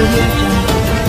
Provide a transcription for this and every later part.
Audio Jungle.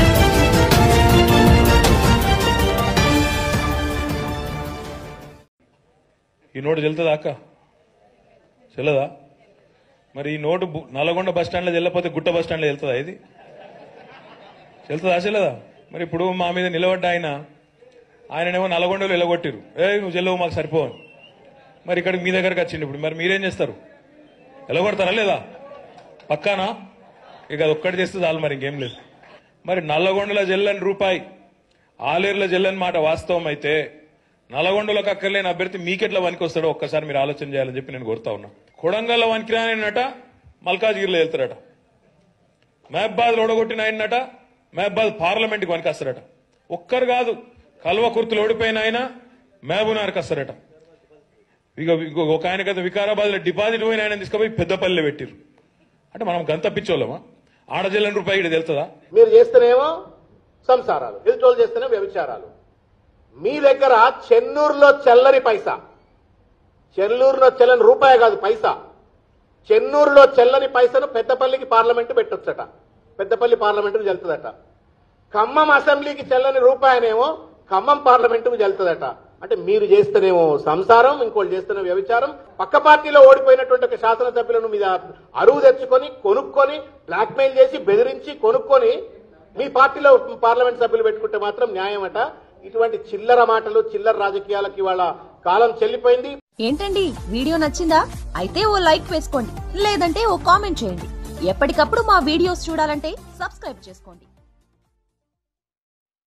ఈ note చెల్తుందా అక్క? చెల్లదా? మరి ఈ నోటు నల్గొండ బస్ స్టాండ్లో చెల్లపోతే గుట్ట బస్ స్టాండ్లో వెళ్తుందా? ఇది చెల్తుందా చెల్లదా? మరి ఇప్పుడు మా మీద నిలబడ్డ ఆయననేమో నల్గొండలో ఎలగొట్టిరు, నువ్వు చెల్లవు మాకు సరిపోవని. మరి ఇక్కడికి మీ దగ్గరకు వచ్చింది, ఇప్పుడు మరి మీరేం చేస్తారు? ఎలగొడతారా లేదా? పక్కానా? ఇక అది ఒక్కటి చేస్తే చాలు, మరి ఇంకేం లేదు. మరి నల్లగొండలో చెల్లని రూపాయి, ఆలేరులో చెల్లని మాట వాస్తవం అయితే నల్గొండలోకి అక్కర్లేని అభ్యర్థి మీకెట్లా వనికి వస్తాడో ఒక్కసారి మీరు ఆలోచన చేయాలని చెప్పి నేను కోరుతా ఉన్నా. కొడంగల్లో వనికి రానట, మల్కాజ్గిరిలో వెళ్తారట. మహబాద్ ఓడగొట్టిన ఆయనట మహబాద్ పార్లమెంట్కి వనికి వస్తారట. ఒక్కరు కాదు, కల్వకుర్తులు ఓడిపోయిన ఆయన మహబూబ్నగర్కి వస్తారట. ఇక ఒక ఆయన కదా వికారాబాద్ లో డిపాజిట్ పోయిన ఆయన తీసుకుపోయి పెద్దపల్లిలో పెట్టిరు. అంటే మనం గంత పిచ్చోళ్ళమా? ఆడజల్లని రూపాయి ఇక్కడ తెలుతుందా? మీరు చేస్తేనేమో సంసారాలు, ఎదుటోళ్ళు చేస్తేనే వ్యభిచారాలు. మీ దగ్గర చెన్నూరులో చెల్లని పైసా, చెన్నూరులో చెల్లని రూపాయి కాదు పైసా, చెన్నూరులో చెల్లని పైసను పెద్దపల్లికి పార్లమెంటు పెట్టొచ్చట, పెద్దపల్లి పార్లమెంటుకు చెల్తుందట. ఖమ్మం అసెంబ్లీకి చెల్లని రూపాయనేమో ఖమ్మం పార్లమెంటుకు చెల్తుందట. అంటే మీరు చేస్తేనేమో సంసారం, ఇంకోళ్ళు చేస్తేనే వ్యభిచారం. పక్క పార్టీలో ఓడిపోయినటువంటి ఒక శాసనసభ్యులను మీద అరువు తెచ్చుకొని కొనుక్కొని బ్లాక్మెయిల్ చేసి బెదిరించి కొనుక్కొని మీ పార్టీలో పార్లమెంట్ సభ్యులు పెట్టుకుంటే మాత్రం న్యాయమట. ఇటువంటి చిల్లర మాటలు, చిల్లర రాజకీయాలకి వాళ్ళ కాలం చెల్లిపోయింది. ఏంటండి, వీడియో నచ్చిందా? అయితే ఓ లైక్ వేసుకోండి, లేదంటే ఓ కామెంట్ చేయండి. ఎప్పటికప్పుడు మా వీడియోస్ చూడాలంటే సబ్స్క్రైబ్ చేసుకోండి.